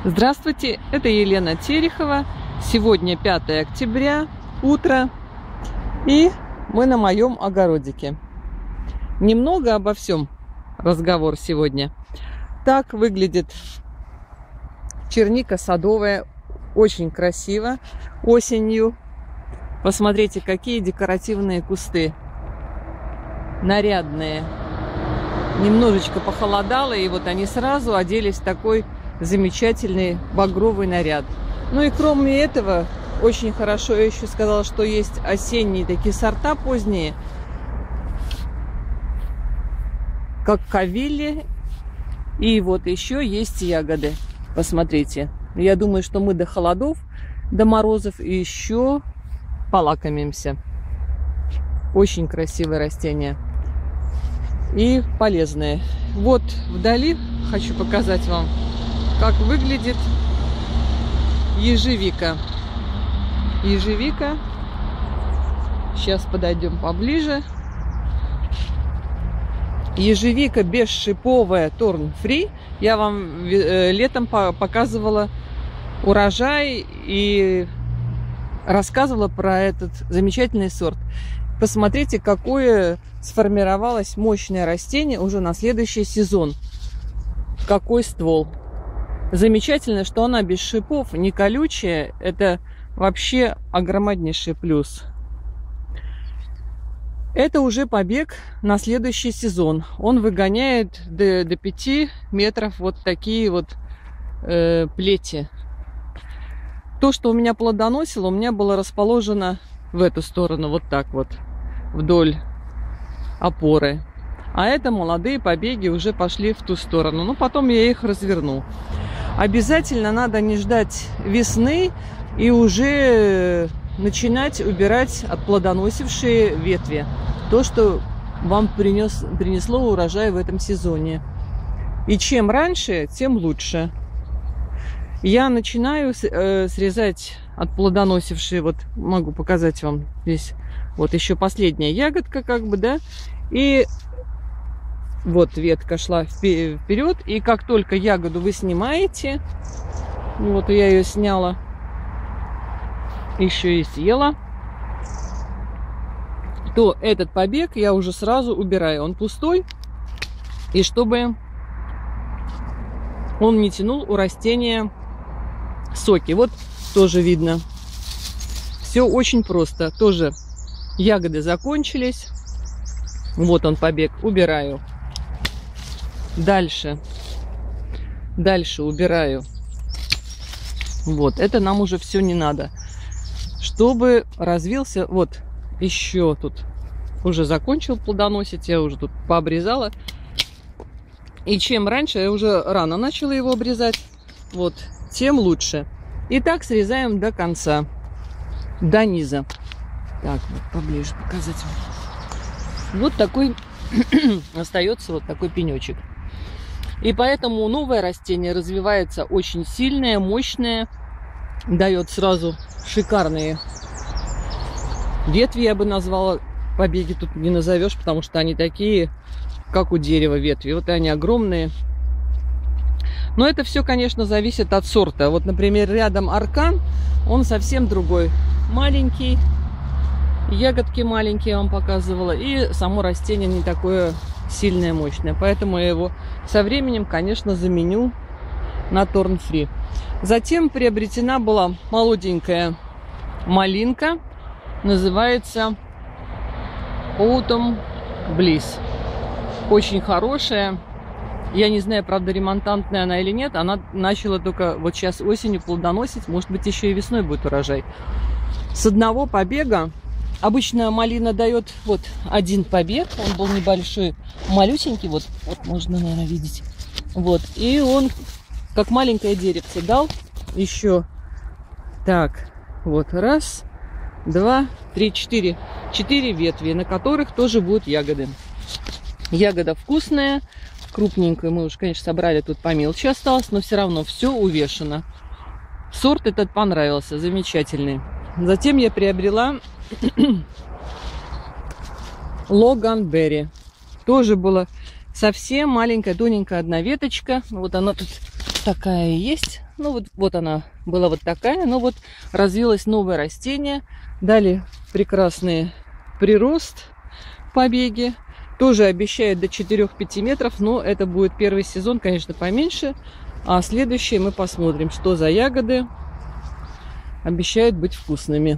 Здравствуйте, это Елена Терехова. Сегодня 5 октября, утро, и мы на моем огородике. Немного обо всем разговор сегодня. Так выглядит черника садовая, очень красиво осенью. Посмотрите, какие декоративные кусты, нарядные. Немножечко похолодало, и вот они сразу оделись в такой замечательный багровый наряд. Ну и кроме этого, очень хорошо, я еще сказала, что есть осенние такие сорта поздние, как кавилли, и вот еще есть ягоды. Посмотрите, я думаю, что мы до холодов, до морозов еще полакомимся. Очень красивое растение и полезное. Вот вдали хочу показать вам, как выглядит ежевика. Ежевика. Сейчас подойдем поближе. Ежевика бесшиповая Thorn Free. Я вам летом показывала урожай и рассказывала про этот замечательный сорт. Посмотрите, какое сформировалось мощное растение уже на следующий сезон. Какой ствол. Замечательно, что она без шипов, не колючая. Это вообще огромнейший плюс. Это уже побег на следующий сезон. Он выгоняет до 5 метров вот такие вот плети. То, что у меня плодоносило, у меня было расположено в эту сторону, вот так вот, вдоль опоры. А это молодые побеги уже пошли в ту сторону. Ну, потом я их разверну. Обязательно надо не ждать весны и уже начинать убирать отплодоносившие ветви. То, что вам принесло урожай в этом сезоне. И чем раньше, тем лучше. Я начинаю срезать отплодоносившие, вот могу показать вам здесь, вот еще последняя ягодка, как бы, да, и вот ветка шла вперед, и как только ягоду вы снимаете, вот я ее сняла, еще и съела, то этот побег я уже сразу убираю, он пустой, и чтобы он не тянул у растения соки. Вот тоже видно. Все очень просто. Тоже ягоды закончились. Вот он побег. Убираю. Дальше убираю. Вот. Это нам уже все не надо. Чтобы развился. Вот. Еще тут уже закончил плодоносить. Я уже тут пообрезала. И чем раньше, я уже рано начала его обрезать, вот, тем лучше. И так срезаем до конца, до низа. Так, вот поближе показать вам. Вот такой остается вот такой пенечек. И поэтому новое растение развивается очень сильное, мощное, дает сразу шикарные ветви, я бы назвала. Побеги тут не назовешь, потому что они такие, как у дерева ветви. Вот они огромные. Но это все, конечно, зависит от сорта. Вот, например, рядом Аркан, он совсем другой. Маленький, ягодки маленькие, я вам показывала. И само растение не такое сильное, мощное. Поэтому я его со временем, конечно, заменю на Thorn Free. Затем приобретена была молоденькая малинка. Называется Autumn Bliss. Очень хорошая. Я не знаю, правда, ремонтантная она или нет. Она начала только вот сейчас осенью плодоносить. Может быть, еще и весной будет урожай. С одного побега. Обычно малина дает вот один побег. Он был небольшой, малюсенький. Вот можно, наверное, видеть. Вот. И он, как маленькое деревце, дал еще. Так, вот раз, два, три, четыре. 4 ветви, на которых тоже будут ягоды. Ягода вкусная, крупненькая. Мы уже, конечно, собрали, тут помелче осталось, но все равно все увешано. Сорт этот понравился, замечательный. Затем я приобрела Loganberry. Тоже была совсем маленькая, тоненькая одна веточка. Вот она тут такая есть. Ну вот она была вот такая, но вот развилось новое растение. Дали прекрасный прирост, побеги. Тоже обещают до 4-5 метров, но это будет первый сезон, конечно, поменьше. А следующий мы посмотрим, что за ягоды. Обещают быть вкусными.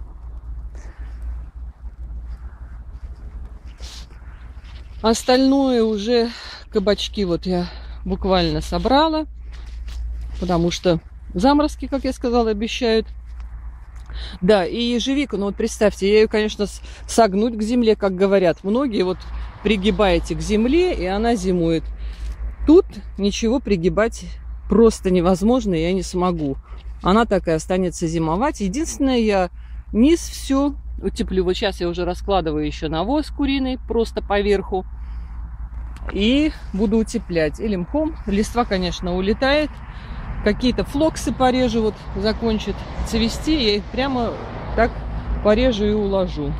Остальное уже кабачки вот я буквально собрала, потому что заморозки, как я сказала, обещают. Да, и ежевику, ну вот представьте, я ее, конечно, согнуть к земле, как говорят многие, вот пригибаете к земле, и она зимует. Тут ничего пригибать просто невозможно, я не смогу. Она так и останется зимовать. Единственное, я низ все утеплю. Вот сейчас я уже раскладываю еще навоз куриный просто поверху. И буду утеплять. Или мхом. Листва, конечно, улетает. Какие-то флоксы порежу, вот закончат цвести. Я их прямо так порежу и уложу.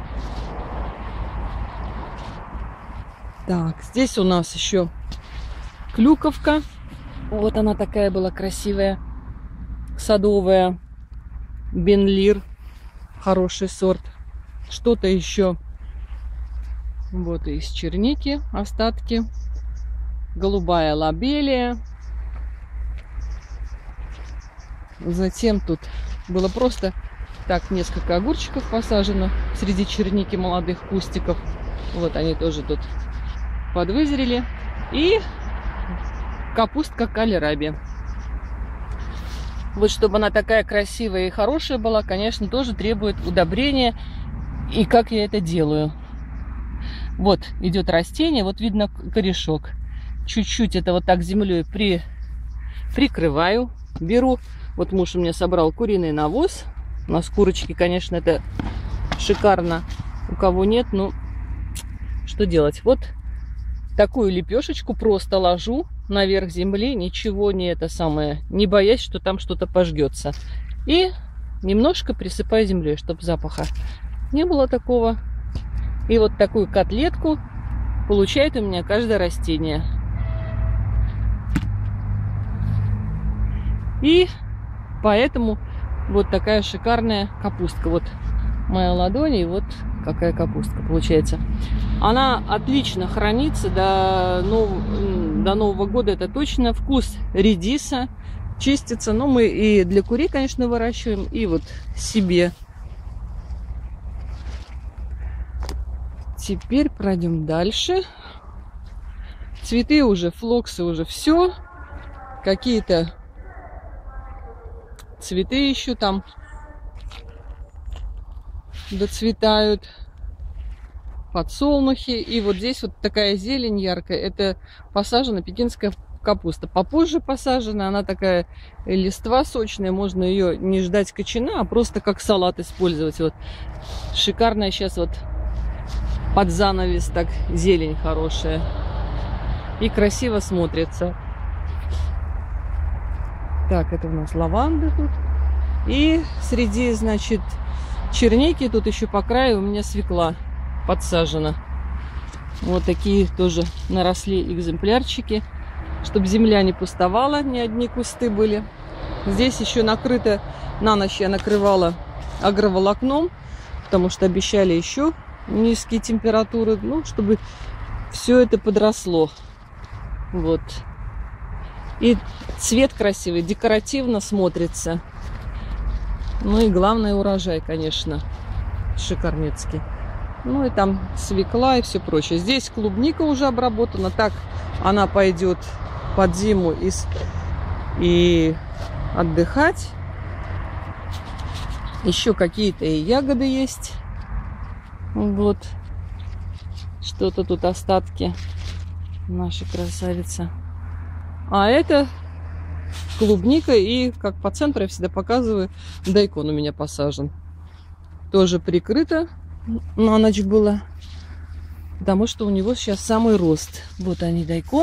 Так, здесь у нас еще клюковка. Вот она такая была красивая. Садовая. Бенлир. Хороший сорт. Что-то еще. Вот и из черники остатки. Голубая лобелия. Затем тут было просто так несколько огурчиков посажено среди черники молодых кустиков. Вот они тоже тут подвызрели. И капустка кальраби. Вот чтобы она такая красивая и хорошая была, конечно, тоже требует удобрения. И как я это делаю? Вот идет растение, вот видно корешок. Чуть-чуть это вот так землей прикрываю. Беру, вот муж у меня собрал куриный навоз. У нас курочки, конечно, это шикарно. У кого нет, ну, что делать? Вот такую лепешечку просто ложу наверх земли, ничего не это самое, не боясь, что там что-то пожгется. И немножко присыпаю землей, чтобы запаха не было такого. И вот такую котлетку получает у меня каждое растение. И поэтому вот такая шикарная капустка. Вот моя ладонь, и вот какая капустка получается. Она отлично хранится до Нового года, это точно. Вкус редиса, чистится. Но мы и для курей, конечно, выращиваем, и вот себе. Теперь пройдем дальше. Цветы уже, флоксы уже все. Какие-то цветы еще там доцветают. Подсолнухи. И вот здесь вот такая зелень яркая. Это посажена пекинская капуста. Попозже посажена. Она такая листва сочная. Можно ее не ждать кочана, а просто как салат использовать. Вот шикарная сейчас вот под занавес так зелень хорошая. И красиво смотрится. Так, это у нас лаванда тут. И среди, значит, черники тут еще по краю у меня свекла подсажена. Вот такие тоже наросли экземплярчики. Чтобы земля не пустовала, не одни кусты были. Здесь еще накрыто, на ночь я накрывала агроволокном, потому что обещали еще низкие температуры, ну, чтобы все это подросло. Вот. И цвет красивый, декоративно смотрится. Ну и главное, урожай, конечно, шикарнецкий. Ну и там свекла и все прочее. Здесь клубника уже обработана. Так она пойдет под зиму и отдыхать. Еще какие-то и ягоды есть. Вот. Что-то тут остатки. Наша красавица. А это клубника. И как по центру я всегда показываю, дайкон у меня посажен. Тоже прикрыто. На ночь было. Потому что у него сейчас самый рост. Вот они, дайкон.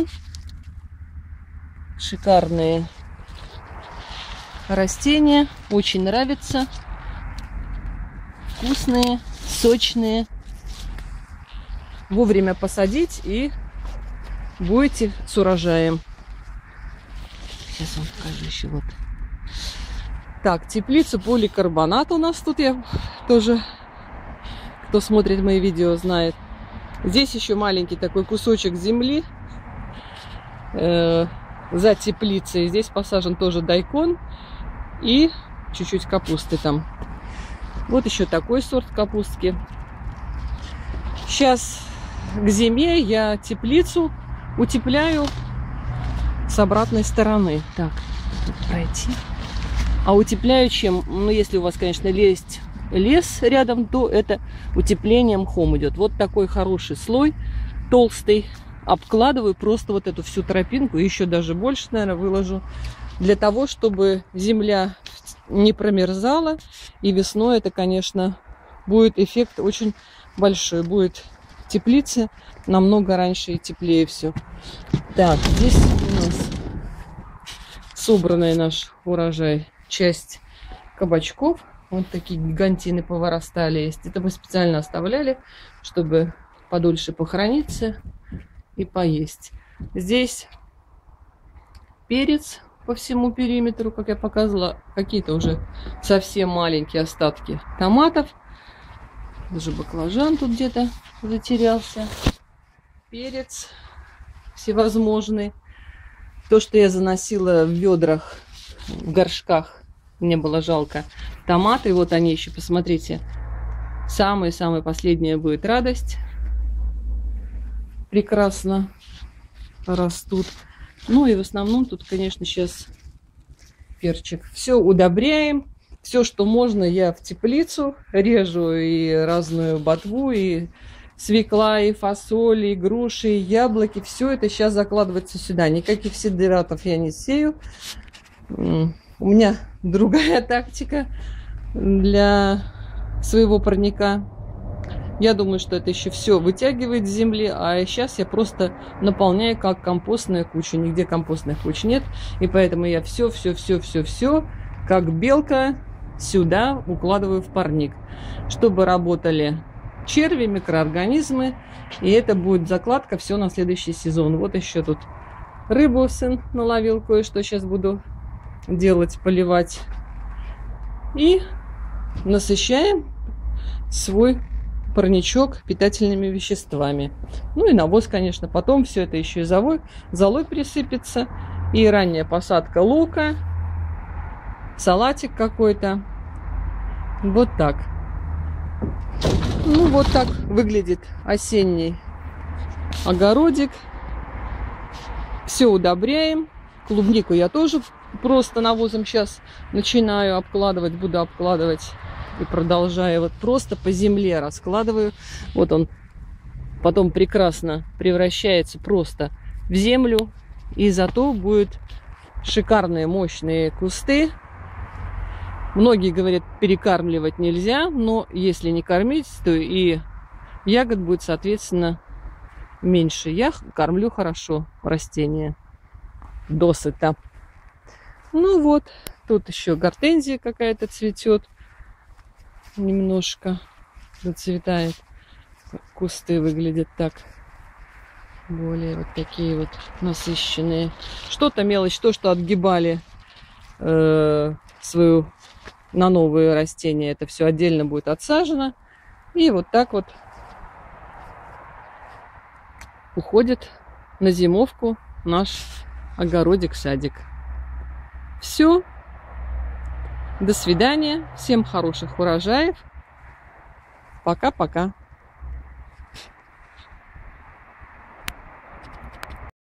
Шикарные растения. Очень нравятся. Вкусные, сочные. Вовремя посадить и будете с урожаем. Сейчас вам покажу еще вот. Так, теплица поликарбонат у нас тут, я тоже, кто смотрит мои видео, знает. Здесь еще маленький такой кусочек земли за теплицей. Здесь посажен тоже дайкон и чуть-чуть капусты там. Вот еще такой сорт капустки. Сейчас к зиме я теплицу утепляю с обратной стороны. Так, тут пройти. А утепляю чем? Ну, если у вас, конечно, есть лес рядом, то это утепление мхом идет. Вот такой хороший слой, толстый. Обкладываю просто вот эту всю тропинку, еще даже больше, наверное, выложу, для того, чтобы земля не промерзала. И весной это, конечно, будет эффект очень большой. Будет теплица намного раньше и теплее все. Так, здесь у нас собранный наш урожай. Часть кабачков. Вот такие гигантины повырастали есть. Это мы специально оставляли, чтобы подольше похорониться и поесть. Здесь перец по всему периметру, как я показывала. Какие-то уже совсем маленькие остатки томатов. Даже баклажан тут где-то затерялся. Перец всевозможный. То, что я заносила в ведрах, в горшках, мне было жалко. Томаты, вот они еще, посмотрите. Самые-самые последние будет радость. Прекрасно растут. Ну и в основном тут, конечно, сейчас перчик. Все удобряем. Все, что можно, я в теплицу режу. И разную ботву, и свекла, и фасоль, и груши, и яблоки. Все это сейчас закладывается сюда. Никаких сидератов я не сею. У меня другая тактика для своего парника. Я думаю, что это еще все вытягивает с земли, а сейчас я просто наполняю как компостная куча. Нигде компостных куч нет, и поэтому я все, как белка, сюда укладываю в парник, чтобы работали черви, микроорганизмы, и это будет закладка все на следующий сезон. Вот еще тут рыбу сын наловил, кое-что сейчас буду делать, поливать. И насыщаем свой парничок питательными веществами. Ну и навоз, конечно. Потом все это еще и золой присыпется. И ранняя посадка лука, салатик какой-то. Вот так. Ну вот так выглядит осенний огородик. Все удобряем. Клубнику я тоже просто навозом сейчас начинаю обкладывать, буду обкладывать и продолжаю. Вот просто по земле раскладываю. Вот он потом прекрасно превращается просто в землю. И зато будут шикарные мощные кусты. Многие говорят, перекармливать нельзя, но если не кормить, то и ягод будет, соответственно, меньше. Я кормлю хорошо растения. Досыта. Ну вот, тут еще гортензия какая-то цветет. Немножко зацветает. Кусты выглядят так. Более вот такие вот насыщенные. Что-то мелочь, то, что отгибали свою на новые растения. Это все отдельно будет отсажено. И вот так вот уходит на зимовку наш огородик-садик. Все. До свидания. Всем хороших урожаев. Пока-пока.